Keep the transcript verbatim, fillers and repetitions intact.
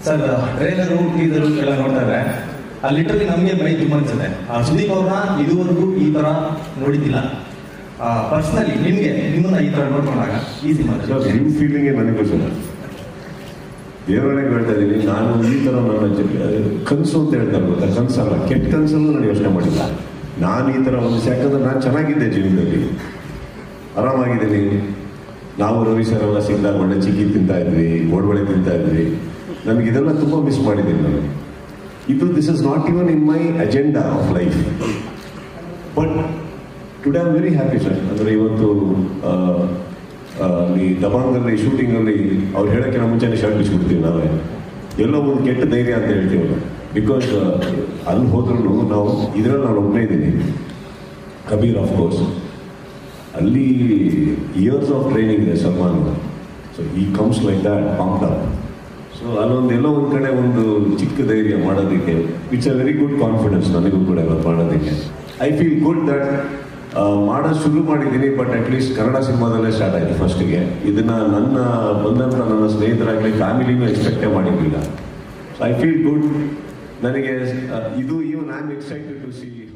Sir trailer teaser ಎಲ್ಲ ನೋಡ್ತಾ ಇದ್ರೆ ಲಿಟ್ರಲಿ ನಮಗೆ ಮೈ ತುಂಬ ಅನ್ಸುತ್ತೆ. ಸುದೀಪ್ ಅವ್ರನ್ನ ಇದುವರೆಗೂ ಈ ತರ ನೋಡಿದ್ದಿಲ್ಲ. ಪರ್ಸನಲಿ ನಿಮಗೆ ನಿಮ್ಮನ್ನ ಈ ತರ ನೋಡ್ಕೊಂಡಾಗ ಈ ಸಿನಿಮಾ ನಿಮ್ಮ ಫೀಲಿಂಗೇ ನನಗೂ ಸರ್ ದೇವರೊಳಗೆ ಹೇಳ್ತಾ ಇದ್ದೀನಿ. ನಾನು ಈ ಥರ ನನ್ನ ಕನಸು ಅಂತ ಹೇಳ್ತಾರೆ ಗೊತ್ತಾ, ಕನಸಲ್ಲ, ಕೆಟ್ಟ ಕನಸಲ್ಲೂ ನಾನು ಯೋಚನೆ ಮಾಡಿಲ್ಲ. ನಾನು ಈ ಥರ ಒಂದು ಯಾಕಂದ್ರೆ ನಾನು ಚೆನ್ನಾಗಿದ್ದೆ ಜೀವನದಲ್ಲಿ, ಆರಾಮಾಗಿದ್ದೀನಿ. ನಾವು ರವಿ ಸರ್ ಎಲ್ಲ ಸಿಕ್ಕಿದಾಗ ಒಳ್ಳೆ ಚಿಕ್ಕಿ ತಿಂತಾ ಇದ್ವಿ, ಗೋಡ್ಬಳೆ ತಿಂತಾ ಇದ್ವಿ. ನನಗೆ ಇದೆಲ್ಲ ತುಂಬ ಮಿಸ್ ಮಾಡಿದ್ದೀನಿ ನಾನು. ಇದು this is not even in my agenda of life, but today I am very happy sir. ಅಂದರೆ ಇವತ್ತು ಅಲ್ಲಿ ದಬಾಂಗಲ್ಲಿ ಶೂಟಿಂಗಲ್ಲಿ ಅವ್ರು ಹೇಳೋಕ್ಕಿಂತ ಮುಂಚೆನೇ ಶರ್ಟ್ ಬಿಚ್ಚಿಬಿಡ್ತೀವಿ ನಾವೇ. ಎಲ್ಲೋ ಒಂದು ಕೆಟ್ಟ ಧೈರ್ಯ ಅಂತ ಹೇಳ್ತೀವಲ್ಲ, ಬಿಕಾಸ್ ಅಲ್ಲಿ ಹೋದ್ರೂ ನಾವು ಇದರಲ್ಲಿ ನಾನು ಒಬ್ಬನೇ ಇದ್ದೀನಿ. ಕಬೀರ್ ಆಫ್ ಕೋರ್ಸ್ ಅಲ್ಲಿ ಇಯರ್ಸ್ ಆಫ್ ಟ್ರೈನಿಂಗ್ ಇದೆ ಸಲ್ಮಾನ್. ಸೊ ಈ comes like that pumped up. So ಅಲ್ಲೊಂದು ಎಲ್ಲೋ ಒಂದು ಕಡೆ ಒಂದು ಚಿಕ್ಕ ಧೈರ್ಯ ಮಾಡೋದಕ್ಕೆ, it's a very good confidence ನನಗೂ ಕೂಡ ಮಾಡೋದಕ್ಕೆ. ಐ ಫೀಲ್ ಗುಡ್ ದಟ್ ಮಾಡೋದು ಶುರು ಮಾಡಿದ್ದೀನಿ, ಬಟ್ ಅಟ್ಲೀಸ್ಟ್ ಕನ್ನಡ ಸಿನಿಮಾದಲ್ಲೇ ಸ್ಟಾರ್ಟ್ ಆಯಿತು ಫಸ್ಟಿಗೆ. ಇದನ್ನ ನನ್ನ ಬಂದಂಥ ನನ್ನ ಸ್ನೇಹಿತರಾಗಲಿ ಫ್ಯಾಮಿಲಿನೂ ಎಕ್ಸ್ಪೆಕ್ಟೇ ಮಾಡಿರಲಿಲ್ಲ. So I feel good. ನನಗೆ ಇದು even I am excited to C